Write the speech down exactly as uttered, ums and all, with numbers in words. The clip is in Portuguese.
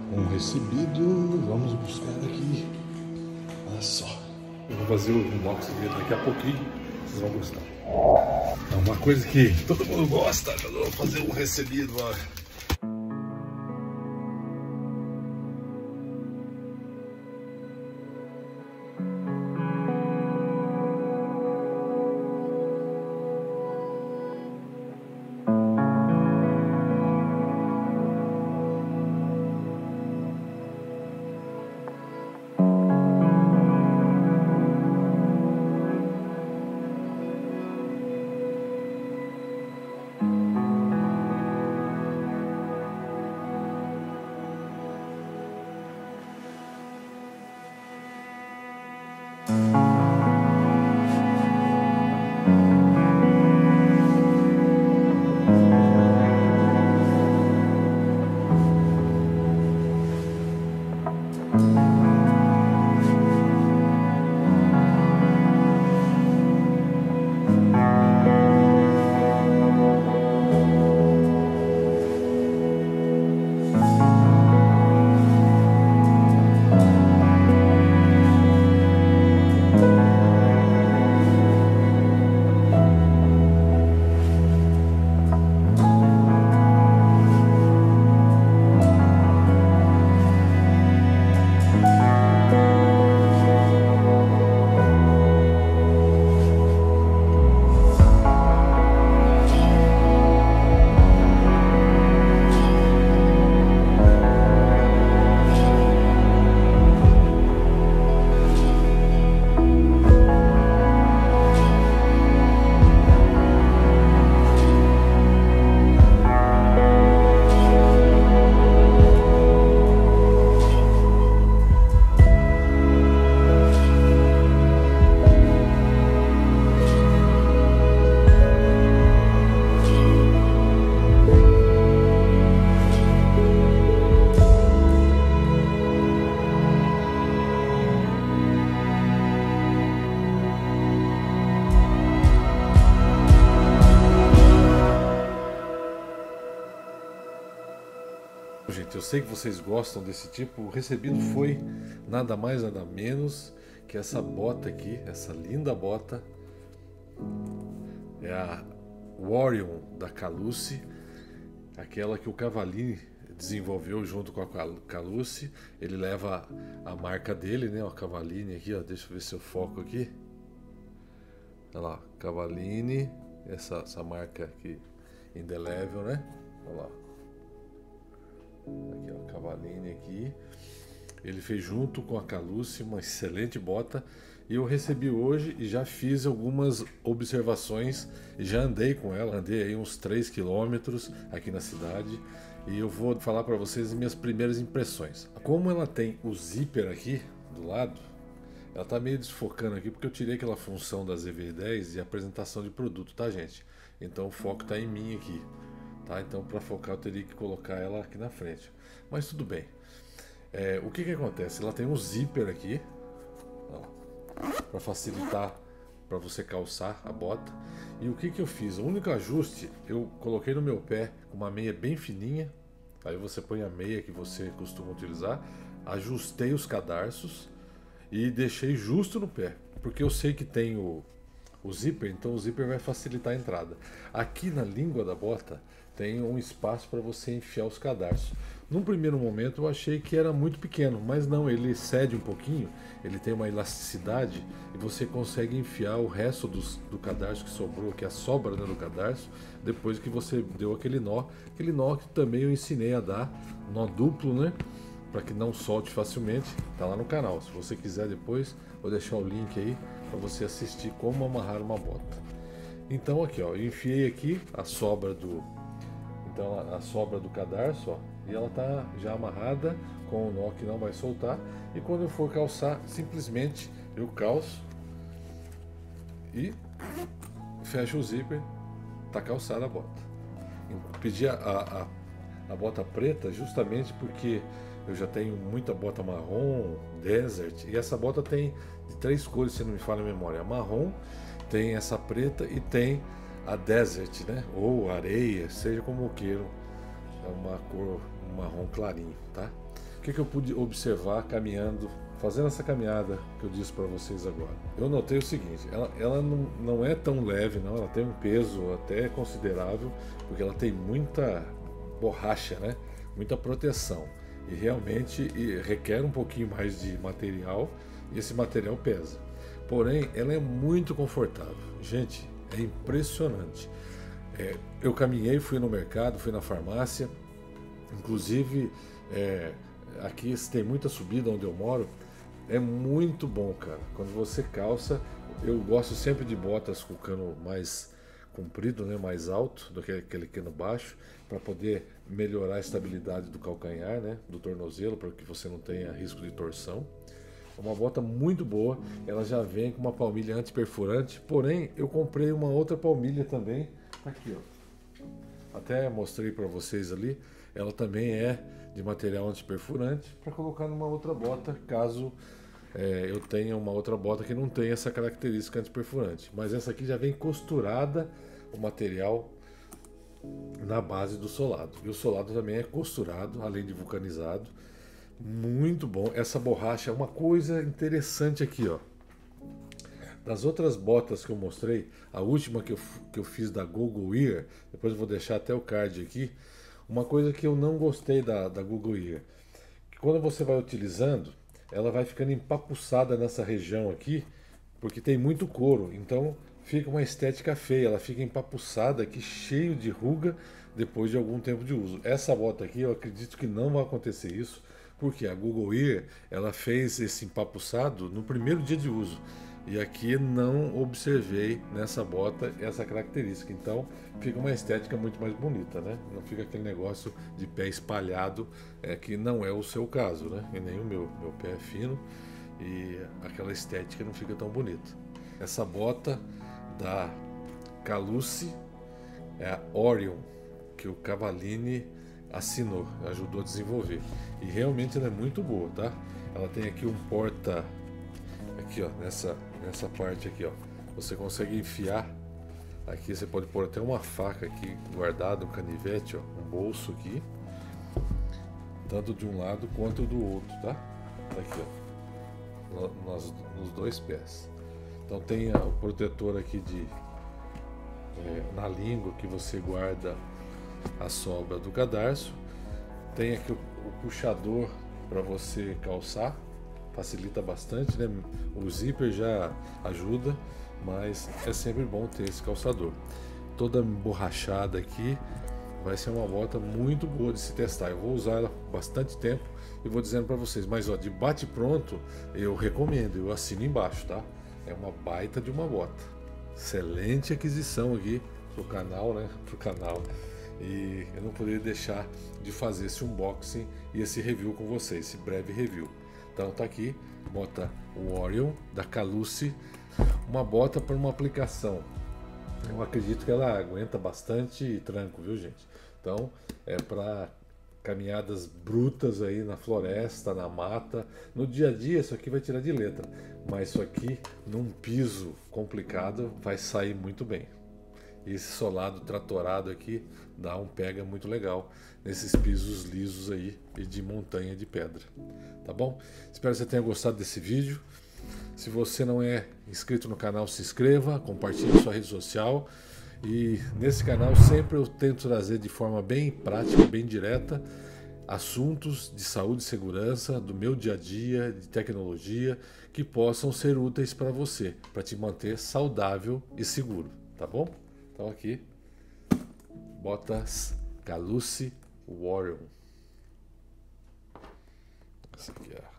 um recebido. Vamos buscar aqui. Olha só. Eu vou fazer o unboxing dele daqui a pouquinho. Vocês vão gostar. É uma coisa que todo mundo gosta. Eu vou fazer um recebido, ó. Gente, eu sei que vocês gostam desse tipo. O recebido foi nada mais nada menos que essa bota aqui, essa linda bota. É a Orion da Calusi, aquela que o Cavallini desenvolveu junto com a Calusi. Ele leva a marca dele, né? O Cavallini aqui, ó. Deixa eu ver se eu foco aqui. Olha lá, Cavallini, essa, essa marca aqui indelével, né? Olha lá. Aqui, ó, Cavallini aqui. Ele fez junto com a Calusi uma excelente bota. E eu recebi hoje e já fiz algumas observações. E já andei com ela, andei aí uns três quilômetros aqui na cidade. E eu vou falar para vocês as minhas primeiras impressões. Como ela tem o zíper aqui do lado, ela tá meio desfocando aqui porque eu tirei aquela função da Z V dez de apresentação de produto, tá, gente? Então o foco tá em mim aqui. Tá? Então, para focar, eu teria que colocar ela aqui na frente. Mas tudo bem. É, o que que acontece? Ela tem um zíper aqui, para facilitar para você calçar a bota. E o que que eu fiz? O único ajuste, eu coloquei no meu pé com uma meia bem fininha. Aí você põe a meia que você costuma utilizar. Ajustei os cadarços e deixei justo no pé, porque eu sei que tem o, o zíper, então o zíper vai facilitar a entrada. Aqui na língua da bota tem um espaço para você enfiar os cadarços. Num primeiro momento eu achei que era muito pequeno, mas não, ele cede um pouquinho, ele tem uma elasticidade e você consegue enfiar o resto dos, do cadarço que sobrou, que é a sobra, né, do cadarço, depois que você deu aquele nó. Aquele nó que também eu ensinei a dar, nó duplo, né, para que não solte facilmente, tá lá no canal. Se você quiser depois, vou deixar o link aí para você assistir como amarrar uma bota. Então aqui, ó, eu enfiei aqui a sobra do Então a sobra do cadarço, ó, e ela tá já amarrada com o nó que não vai soltar. E quando eu for calçar, simplesmente eu calço e fecho o zíper, tá calçada a bota. Eu pedi a, a, a bota preta justamente porque eu já tenho muita bota marrom, desert, e essa bota tem de três cores, se não me falha a memória. A marrom, tem essa preta e tem a desert, né? Ou areia, seja como queiram, é uma cor marrom clarinho, tá? O que, que eu pude observar caminhando, fazendo essa caminhada que eu disse para vocês agora? Eu notei o seguinte, ela, ela não, não é tão leve, não, ela tem um peso até considerável, porque ela tem muita borracha, né? Muita proteção, e realmente e requer um pouquinho mais de material, e esse material pesa. Porém, ela é muito confortável. Gente, é impressionante. É, eu caminhei, fui no mercado, fui na farmácia, inclusive é, aqui tem muita subida onde eu moro, é muito bom, cara. Quando você calça, eu gosto sempre de botas com cano mais comprido, né, mais alto do que aquele cano baixo, para poder melhorar a estabilidade do calcanhar, né, do tornozelo, para que você não tenha risco de torção. É uma bota muito boa, ela já vem com uma palmilha antiperfurante, porém eu comprei uma outra palmilha também, aqui ó, até mostrei para vocês ali, ela também é de material antiperfurante, para colocar numa outra bota, caso é, eu tenha uma outra bota que não tenha essa característica antiperfurante. Mas essa aqui já vem costurada, o material na base do solado, e o solado também é costurado, além de vulcanizado. Muito bom. Essa borracha é uma coisa interessante aqui, ó. Das outras botas que eu mostrei, a última que eu, que eu fiz da Google Ear, depois eu vou deixar até o card aqui. Uma coisa que eu não gostei da, da Google Ear, que quando você vai utilizando, ela vai ficando empapuçada nessa região aqui, porque tem muito couro, então fica uma estética feia, ela fica empapuçada aqui, cheio de ruga depois de algum tempo de uso. Essa bota aqui, eu acredito que não vai acontecer isso, porque a Google Ear, ela fez esse empapuçado no primeiro dia de uso. E aqui não observei nessa bota essa característica. Então fica uma estética muito mais bonita, né? Não fica aquele negócio de pé espalhado, é, que não é o seu caso, né? E nem o meu. Meu pé é fino e aquela estética não fica tão bonita. Essa bota da Calusi é a Orion, que o Cavallini assinou, ajudou a desenvolver, e realmente ela é muito boa, tá? Ela tem aqui um porta, aqui ó, nessa, nessa parte aqui ó, você consegue enfiar, aqui você pode pôr até uma faca aqui guardada, um canivete, ó, um bolso aqui, tanto de um lado quanto do outro, tá? Aqui ó, no, nos, nos dois pés. Então tem o protetor aqui de é, na língua, que você guarda a sobra do cadarço. Tem aqui o, o puxador para você calçar, facilita bastante, né? O zíper já ajuda, mas é sempre bom ter esse calçador. Toda emborrachada aqui, vai ser uma bota muito boa de se testar. Eu vou usar ela bastante tempo e vou dizendo para vocês, mas ó, de bate pronto eu recomendo, eu assino embaixo, tá? É uma baita de uma bota. Excelente aquisição aqui pro canal, né? Pro canal. E eu não poderia deixar de fazer esse unboxing e esse review com vocês, esse breve review. Então tá aqui, bota o Orion da Calusi, uma bota para uma aplicação. Eu acredito que ela aguenta bastante tranco, viu gente? Então é para caminhadas brutas aí na floresta, na mata. No dia a dia isso aqui vai tirar de letra, mas isso aqui num piso complicado vai sair muito bem. Esse solado tratorado aqui dá um pega muito legal nesses pisos lisos aí e de montanha de pedra, tá bom? Espero que você tenha gostado desse vídeo. Se você não é inscrito no canal, se inscreva, compartilhe sua rede social. E nesse canal sempre eu tento trazer de forma bem prática, bem direta, assuntos de saúde e segurança do meu dia a dia, de tecnologia, que possam ser úteis para você, para te manter saudável e seguro, tá bom? Então aqui, botas Calusi Orion. Essa aqui é